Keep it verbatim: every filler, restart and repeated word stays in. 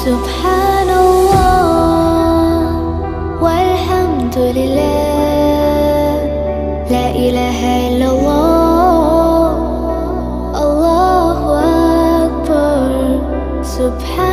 سبحان الله والحمد لله، لا إله إلا الله، الله أكبر. سبحان